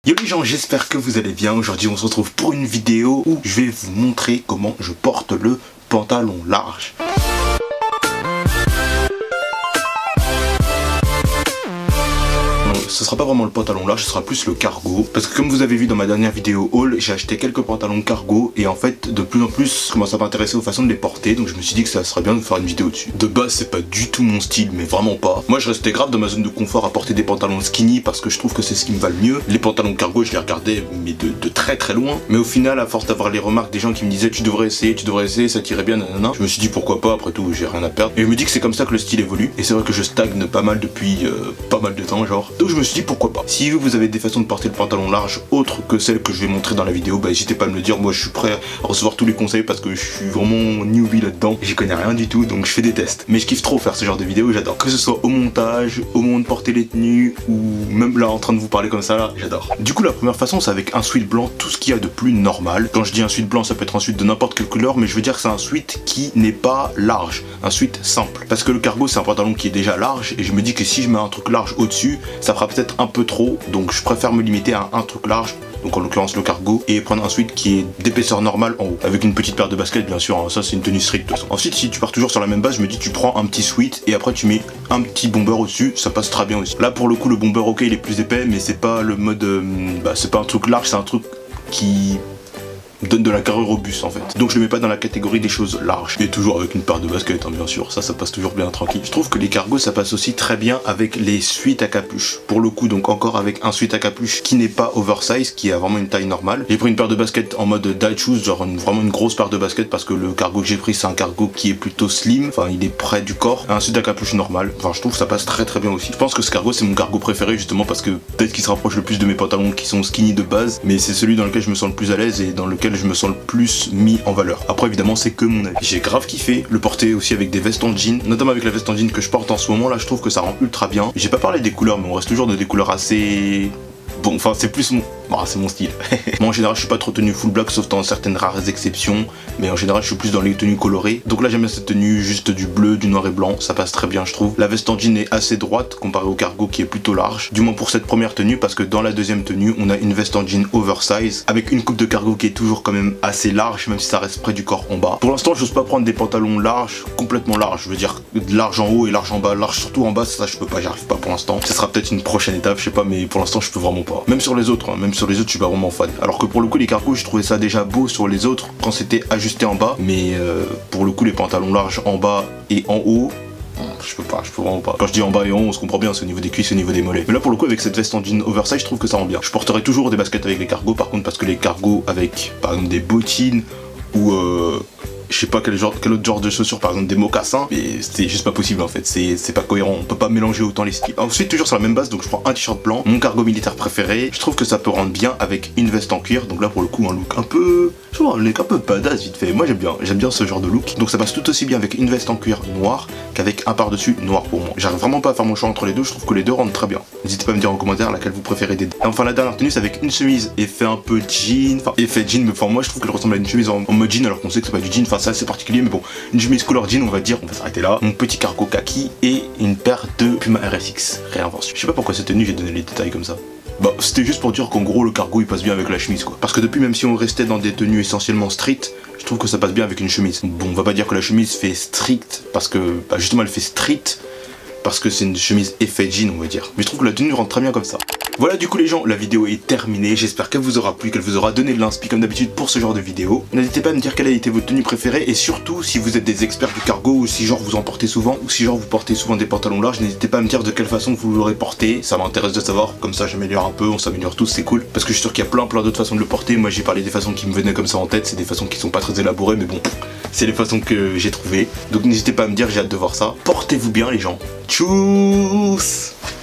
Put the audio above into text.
Yo les gens, j'espère que vous allez bien. Aujourd'hui on se retrouve pour une vidéo où je vais vous montrer comment je porte le pantalon large. Ce sera pas vraiment le pantalon large, ce sera plus le cargo. Parce que comme vous avez vu dans ma dernière vidéo haul, j'ai acheté quelques pantalons cargo. Et en fait, de plus en plus, je commence à m'intéresser aux façons de les porter. Donc je me suis dit que ça serait bien de faire une vidéo dessus. De base, c'est pas du tout mon style, mais vraiment pas. Moi, je restais grave dans ma zone de confort à porter des pantalons skinny parce que je trouve que c'est ce qui me va le mieux. Les pantalons cargo, je les regardais, mais de très très loin. Mais au final, à force d'avoir les remarques des gens qui me disaient tu devrais essayer, ça t'irait bien, nanana. Je me suis dit pourquoi pas, après tout, j'ai rien à perdre. Et je me dis que c'est comme ça que le style évolue. Et c'est vrai que je stagne pas mal depuis pas mal de temps, genre. Donc je me suis dit pourquoi pas. Si vous avez des façons de porter le pantalon large autres que celles que je vais montrer dans la vidéo, bah n'hésitez pas à me le dire. Moi je suis prêt à recevoir tous les conseils parce que je suis vraiment newbie là-dedans. J'y connais rien du tout, donc je fais des tests. Mais je kiffe trop faire ce genre de vidéos, j'adore. Que ce soit au montage, au moment de porter les tenues ou même là en train de vous parler comme ça là, j'adore. Du coup la première façon c'est avec un sweat blanc, tout ce qu'il y a de plus normal. Quand je dis un sweat blanc, ça peut être un sweat de n'importe quelle couleur, mais je veux dire que c'est un sweat qui n'est pas large, un sweat simple. Parce que le cargo c'est un pantalon qui est déjà large et je me dis que si je mets un truc large au-dessus, ça fera peut-être un peu trop, donc je préfère me limiter à un truc large, donc en l'occurrence le cargo, et prendre un sweat qui est d'épaisseur normale en haut, avec une petite paire de baskets bien sûr, hein, ça c'est une tenue stricte. Ensuite si tu pars toujours sur la même base, je me dis tu prends un petit sweat et après tu mets un petit bomber au-dessus, ça passe très bien aussi. Là pour le coup le bomber ok il est plus épais, mais c'est pas le mode, c'est pas un truc large, c'est un truc qui donne de la carrure au bus en fait. Donc je le mets pas dans la catégorie des choses larges. Et toujours avec une paire de baskets hein, bien sûr, ça passe toujours bien tranquille. Je trouve que les cargos ça passe aussi très bien avec les sweats à capuche. Pour le coup donc encore avec un sweat à capuche qui n'est pas oversize, qui a vraiment une taille normale. J'ai pris une paire de baskets en mode dye shoes, genre vraiment une grosse paire de baskets parce que le cargo que j'ai pris c'est un cargo qui est plutôt slim, enfin il est près du corps. Un sweat à capuche normal, enfin je trouve que ça passe très très bien aussi. Je pense que ce cargo c'est mon cargo préféré justement parce que peut-être qu'il se rapproche le plus de mes pantalons qui sont skinny de base, mais c'est celui dans lequel je me sens le plus à l'aise et dans lequel je me sens le plus mis en valeur. Après évidemment c'est que mon avis. J'ai grave kiffé le porter aussi avec des vestes en jean, notamment avec la veste en jean que je porte en ce moment là, je trouve que ça rend ultra bien. J'ai pas parlé des couleurs mais on reste toujours dans des couleurs assez... Bon, enfin c'est plus mon... Bah, c'est mon style. Moi en général je suis pas trop tenue full black sauf dans certaines rares exceptions, mais en général je suis plus dans les tenues colorées. Donc là j'aime bien cette tenue juste du bleu, du noir et blanc, ça passe très bien je trouve. La veste en jean est assez droite comparée au cargo qui est plutôt large, du moins pour cette première tenue, parce que dans la deuxième tenue on a une veste en jean oversize avec une coupe de cargo qui est toujours quand même assez large, même si ça reste près du corps en bas. Pour l'instant j'ose pas prendre des pantalons larges, complètement larges, je veux dire large en haut et large en bas, large surtout en bas, ça je peux pas, j'arrive pas pour l'instant. Ça sera peut-être une prochaine étape, je sais pas, mais pour l'instant je peux vraiment pas. Même sur les autres, hein, même sur les autres je suis pas vraiment fan. Alors que pour le coup les cargos je trouvais ça déjà beau sur les autres quand c'était ajusté en bas, mais pour le coup les pantalons larges en bas et en haut, je peux vraiment pas. Quand je dis en bas et en haut, on se comprend bien, c'est au niveau des cuisses, au niveau des mollets. Mais là pour le coup avec cette veste en jean oversize, je trouve que ça rend bien. Je porterai toujours des baskets avec les cargos par contre, parce que les cargos avec par exemple des bottines ou je sais pas quel autre genre de chaussures, par exemple des mocassins, mais c'est juste pas possible en fait, c'est pas cohérent, on peut pas mélanger autant les styles. Ensuite toujours sur la même base, donc je prends un t-shirt blanc, mon cargo militaire préféré, je trouve que ça peut rendre bien avec une veste en cuir, donc là pour le coup un look un peu, je vois, un look un peu badass vite fait, moi j'aime bien ce genre de look, donc ça passe tout aussi bien avec une veste en cuir noire qu'avec un par-dessus noir pour moi. J'arrive vraiment pas à faire mon choix entre les deux, je trouve que les deux rendent très bien. N'hésitez pas à me dire en commentaire laquelle vous préférez des deux. Et enfin la dernière tenue c'est avec une chemise effet un peu jean, enfin effet jean, mais enfin moi je trouve qu'elle ressemble à une chemise en mode jean alors qu'on sait que c'est pas du jean, enfin c'est assez particulier, mais bon, une chemise couleur jean on va dire, on va s'arrêter là. Mon petit cargo kaki et une paire de Puma RSX, réinvention. Je sais pas pourquoi cette tenue j'ai donné les détails comme ça. Bah c'était juste pour dire qu'en gros le cargo il passe bien avec la chemise quoi. Parce que depuis même si on restait dans des tenues essentiellement street, je trouve que ça passe bien avec une chemise. Bon on va pas dire que la chemise fait strict parce que bah, justement elle fait street parce que c'est une chemise effet jean on va dire. Mais je trouve que la tenue rentre très bien comme ça. Voilà du coup les gens, la vidéo est terminée, j'espère qu'elle vous aura plu, qu'elle vous aura donné de l'inspi comme d'habitude pour ce genre de vidéo. N'hésitez pas à me dire quelle a été votre tenue préférée et surtout si vous êtes des experts du cargo ou si genre vous en portez souvent ou si genre vous portez souvent des pantalons larges, n'hésitez pas à me dire de quelle façon vous l'aurez porté, ça m'intéresse de savoir, comme ça j'améliore un peu, on s'améliore tous, c'est cool. Parce que je suis sûr qu'il y a plein d'autres façons de le porter, moi j'ai parlé des façons qui me venaient comme ça en tête, c'est des façons qui sont pas très élaborées mais bon, c'est les façons que j'ai trouvées. Donc n'hésitez pas à me dire, j'ai hâte de voir ça. Portez-vous bien les gens. Tchuss.